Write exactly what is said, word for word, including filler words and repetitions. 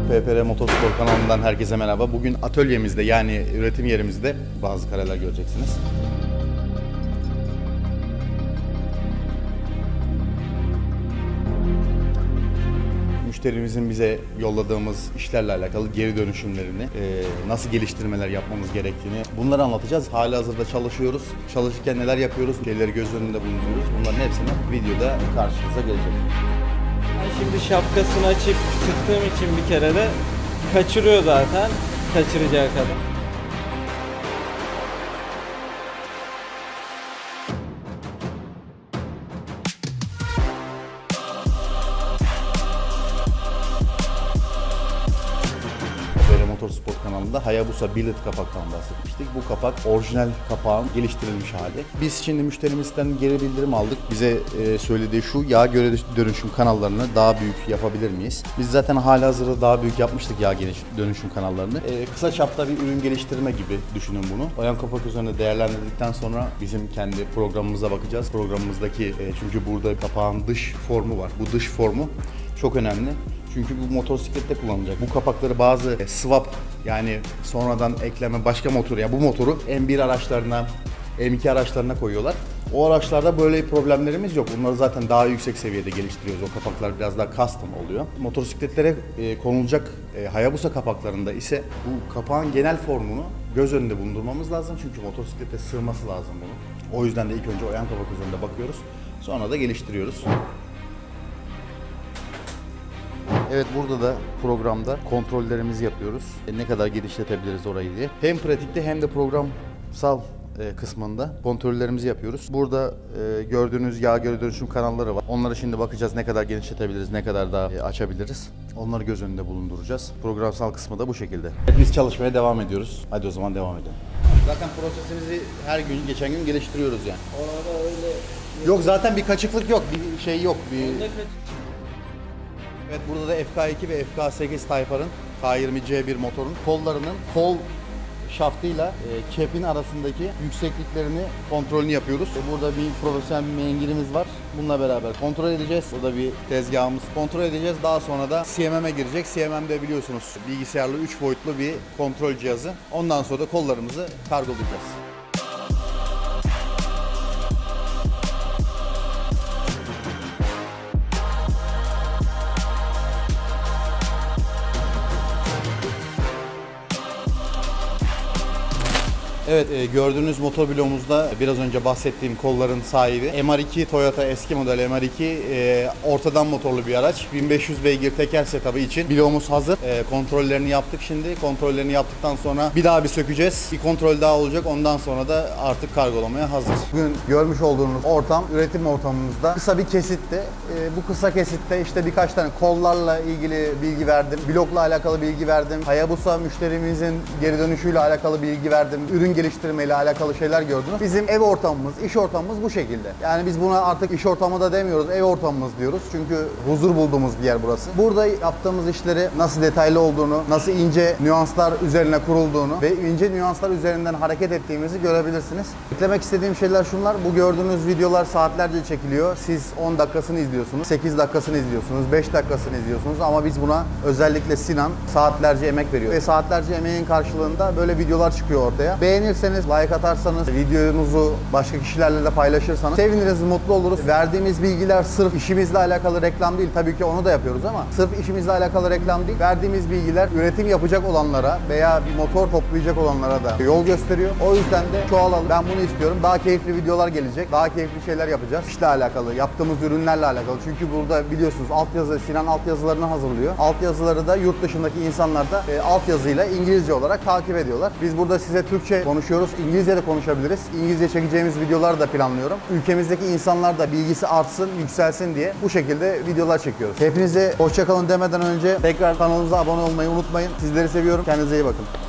P P R Motorspor kanalından herkese merhaba. Bugün atölyemizde, yani üretim yerimizde bazı kareler göreceksiniz. Müşterimizin bize yolladığımız işlerle alakalı geri dönüşümlerini, e, nasıl geliştirmeler yapmamız gerektiğini bunları anlatacağız. Halihazırda çalışıyoruz. Çalışırken neler yapıyoruz, şeyleri göz önünde bulunduruyoruz. Bunların hepsini videoda karşınıza gelecek. Ben şimdi şapkasını açıp sıktığım için bir kere de kaçırıyor zaten, kaçıracağı kadar. Motorspor kanalında Hayabusa Billet kapaktan bahsetmiştik. Bu kapak orijinal kapağın geliştirilmiş hali. Biz şimdi müşterimizden geri bildirim aldık. Bize e, söylediği şu: yağ geri dönüşüm kanallarını daha büyük yapabilir miyiz? Biz zaten halihazırda daha büyük yapmıştık yağ dönüşüm kanallarını. E, kısa çapta bir ürün geliştirme gibi düşünün bunu. Oyan kapak üzerinde değerlendirdikten sonra bizim kendi programımıza bakacağız. Programımızdaki e, çünkü burada kapağın dış formu var. Bu dış formu çok önemli. Çünkü bu motosiklette kullanılacak. Bu kapakları bazı swap, yani sonradan ekleme başka motor, ya bu motoru M bir araçlarına, M iki araçlarına koyuyorlar. O araçlarda böyle problemlerimiz yok. Bunları zaten daha yüksek seviyede geliştiriyoruz. O kapaklar biraz daha custom oluyor. Motosikletlere e, konulacak e, Hayabusa kapaklarında ise bu kapağın genel formunu göz önünde bulundurmamız lazım. Çünkü motosiklete sığması lazım bunu. O yüzden de ilk önce oyan kapak üzerinde bakıyoruz. Sonra da geliştiriyoruz. Evet, burada da programda kontrollerimizi yapıyoruz. E, ne kadar genişletebiliriz orayı diye. Hem pratikte hem de programsal e, kısmında kontrollerimizi yapıyoruz. Burada e, gördüğünüz yağ geri dönüşüm kanalları var. Onları şimdi bakacağız, ne kadar genişletebiliriz, ne kadar daha e, açabiliriz. Onları göz önünde bulunduracağız. Programsal kısmı da bu şekilde. Evet, biz çalışmaya devam ediyoruz. Hadi o zaman devam edelim. Zaten prosesimizi her gün, geçen gün geliştiriyoruz yani. Orada öyle... Yok, zaten bir kaçıklık yok, bir şey yok. Bir... Evet, burada da F K iki ve F K sekiz Type-R'ın K yirmi C bir motorun kollarının kol şaftıyla e, kepin arasındaki yüksekliklerini kontrolünü yapıyoruz. Burada bir profesyonel bir mengilimiz var. Bununla beraber kontrol edeceğiz. Burada bir tezgahımız kontrol edeceğiz. Daha sonra da C M M'e girecek. C M M'de biliyorsunuz bilgisayarlı üç boyutlu bir kontrol cihazı. Ondan sonra da kollarımızı kargolayacağız. Evet, e, gördüğünüz motor bloğumuzda biraz önce bahsettiğim kolların sahibi M R iki Toyota eski model M R iki e, ortadan motorlu bir araç. bin beş yüz beygir teker setup'ı için bloğumuz hazır. E, kontrollerini yaptık şimdi. Kontrollerini yaptıktan sonra bir daha bir sökeceğiz. Bir kontrol daha olacak. Ondan sonra da artık kargolamaya hazır. Bugün görmüş olduğunuz ortam üretim ortamımızda kısa bir kesitti. E, bu kısa kesitte işte birkaç tane kollarla ilgili bilgi verdim. Blokla alakalı bilgi verdim. Hayabusa müşterimizin geri dönüşüyle alakalı bilgi verdim. Ürün geliştirmeyle alakalı şeyler gördünüz. Bizim ev ortamımız, iş ortamımız bu şekilde. Yani biz buna artık iş ortamı da demiyoruz, ev ortamımız diyoruz. Çünkü huzur bulduğumuz bir yer burası. Burada yaptığımız işleri nasıl detaylı olduğunu, nasıl ince nüanslar üzerine kurulduğunu ve ince nüanslar üzerinden hareket ettiğimizi görebilirsiniz. Eklemek istediğim şeyler şunlar: bu gördüğünüz videolar saatlerce çekiliyor. Siz on dakikasını izliyorsunuz, sekiz dakikasını izliyorsunuz, beş dakikasını izliyorsunuz ama biz buna özellikle Sinan saatlerce emek veriyor. Ve saatlerce emeğin karşılığında böyle videolar çıkıyor ortaya. Beğeni Beğenirseniz, like atarsanız, videomuzu başka kişilerle de paylaşırsanız seviniriz, mutlu oluruz. Verdiğimiz bilgiler sırf işimizle alakalı reklam değil. Tabii ki onu da yapıyoruz ama sırf işimizle alakalı reklam değil. Verdiğimiz bilgiler üretim yapacak olanlara veya bir motor toplayacak olanlara da yol gösteriyor. O yüzden de çoğalalım. Ben bunu istiyorum. Daha keyifli videolar gelecek. Daha keyifli şeyler yapacağız. İşle alakalı, yaptığımız ürünlerle alakalı. Çünkü burada biliyorsunuz altyazı, Sinan altyazılarını hazırlıyor. Altyazıları da yurt dışındaki insanlar da e, altyazıyla İngilizce olarak takip ediyorlar. Biz burada size Türkçe konuşuyoruz. İngilizce de konuşabiliriz. İngilizce çekeceğimiz videolar da planlıyorum. Ülkemizdeki insanlar da bilgisi artsın, yükselsin diye bu şekilde videolar çekiyoruz. Hepinize hoşça kalın demeden önce tekrar kanalımıza abone olmayı unutmayın. Sizleri seviyorum. Kendinize iyi bakın.